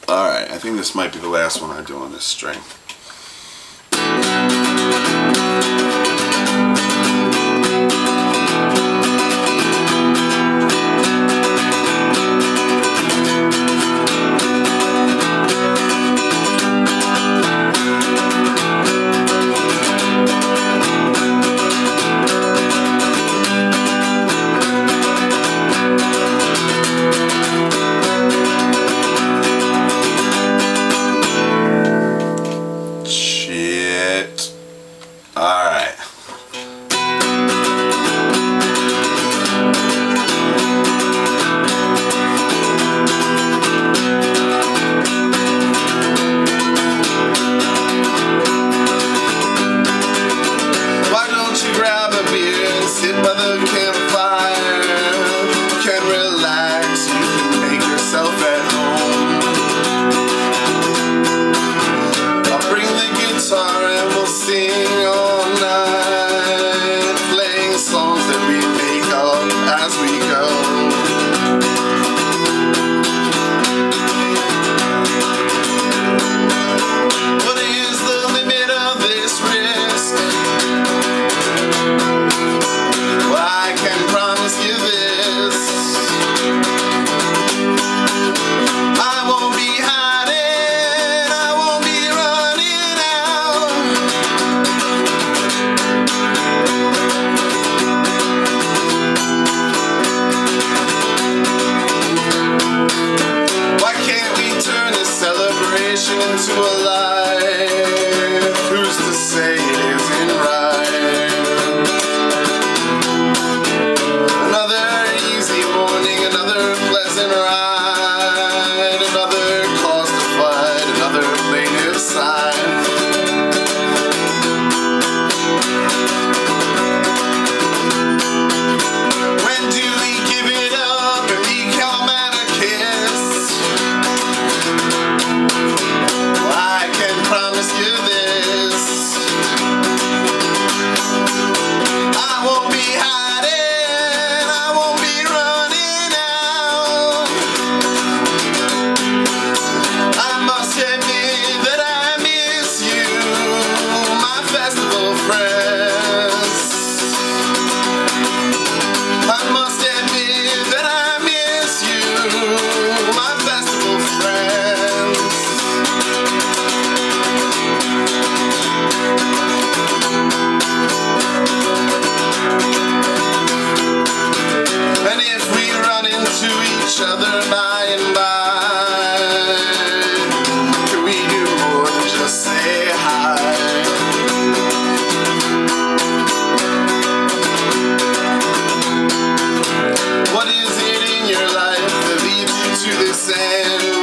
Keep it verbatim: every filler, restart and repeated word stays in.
Alright, I think this might be the last one I do on this string. Sit by the campfire, you can relax, you can make yourself at home. I'll bring the guitar and we'll sing all night, playing songs that we make up as we go. What is the limit of this risk? I can promise you this, I won't be hiding, I won't be running out. Why can't we turn this celebration into a life? Who's to say it isn't right? Ride, another cause to fight, another plaintive sigh. When do we give it up and become anarchists? Well, I can promise you this, I won't be hiding, I won't be running out. I must admit that I miss you, my festival friends. I must admit that I miss you, my festival friends. And if we run into each other by and by, can we do more than just say hi? What is it in your life that leads you to this end?